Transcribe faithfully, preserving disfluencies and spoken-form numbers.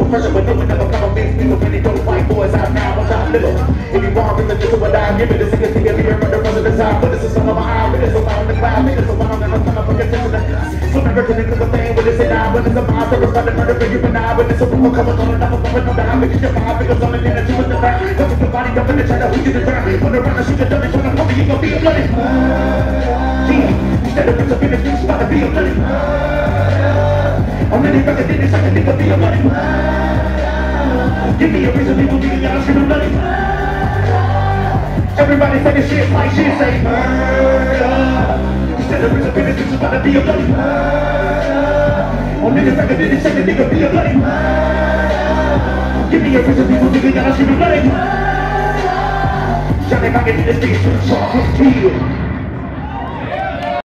pressure, but no one never come against me. So many dope white boys out now, watch out little. If you want religion, this is what I give it. This is a thing of the earth, the rest of the time. But this is some of my eye, but it's so loud in the cloud. This is so loud, I'm never gonna forget this. So never to think of the thing, when it's in now, when it's a monster, it's not the murder, but you can now, when it's a rumor coming on, another moment on the high, because you're fine, because I'm in there, you with the back. Don't put your body up in the channel, who you the ground. When the runner shoot the dummy, trying to pull me, you gon' be a bloody. Instead of it's a finish, you gotta be a bloody. I'm ready for the finish, I can think of be a bloody. Give me a reason, people be y'all screaming bloody. Everybody say this shit like shit, say murder. Instead of it's a finish, you gotta be a bloody. Oh niggas like a finish, I can think of be a bloody. Give me a reason, people be y'all screaming bloody. Johnny, I can do this thing, so I'm